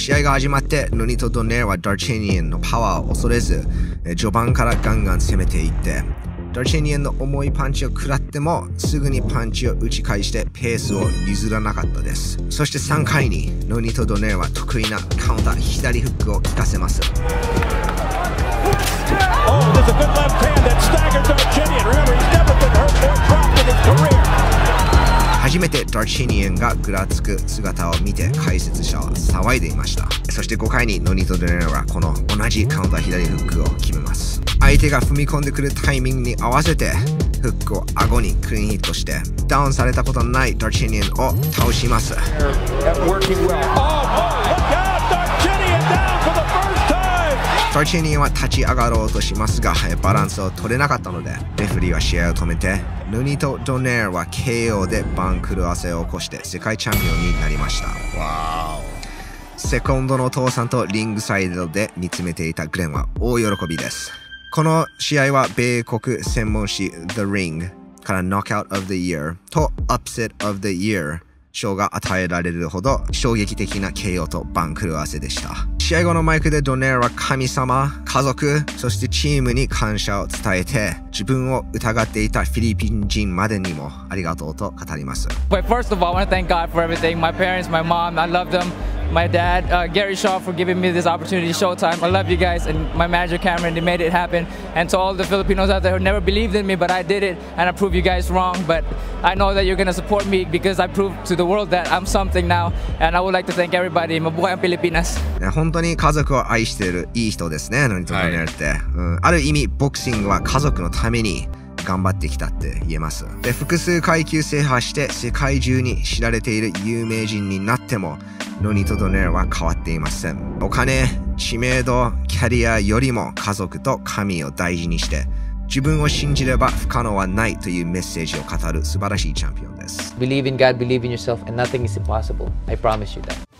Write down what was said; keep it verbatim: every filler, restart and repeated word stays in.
試合が始まってノニト・ドネアはダーチェニエンのパワーを恐れず序盤からガンガン攻めていってダーチェニエンの重いパンチを食らってもすぐにパンチを打ち返してペースを譲らなかったです。そしてさんかいにノニト・ドネアは得意なカウンター左フックを効かせます。初めてダーチェニエンがぐらつく姿を見て解説者は騒いでいました。そしてごかいにノニト・ドネアはこの同じカウンター左フックを決めます。相手が踏み込んでくるタイミングに合わせてフックを顎にクリーンヒットしてダウンされたことのないダーチェニエンを倒します。ダーチェニエンは立ち上がろうとしますがバランスを取れなかったのでレフェリーは試合を止めてノニト・ドネアは ケーオー で番狂わせを起こして世界チャンピオンになりました。セコンドの父さんとリングサイドで見つめていたグレンは大喜びです。この試合は米国専門誌 The Ring から Knockout of the Year と Upset of the Year 賞が与えられるほど衝撃的な ケーオー と番狂わせでした。試合後のマイクでドネアは神様、家族、そしてチームに感謝を伝えて自分を疑っていたフィリピン人までにもありがとうと語ります。 But first of all, I want to thank God for everything. My parents, my mom, I love them. My dad, uh, Gary Shaw, for giving me this opportunity, Showtime. I love you guys, and my manager Cameron, they made it happen. And to all the Filipinos out there who never believed in me, but I did it, and I proved you guys wrong. But I know that you're gonna support me because I proved to the world that I'm something now. And I would like to thank everybody. Mabuhay ang Pilipinas. 本当に家族を愛しているいい人ですね、ノニト・ドネアって、うん。ある意味、ボクシングは家族のために頑張ってきたって言えます。で、複数階級制覇して世界中に知られている有名人になってもノニト・ドネアは変わっていません。お金、知名度、キャリアよりも家族と神を大事にして自分を信じれば不可能はないというメッセージを語る素晴らしいチャンピオンです。 Believe in God, believe in yourself, and nothing is impossible. I promise you that.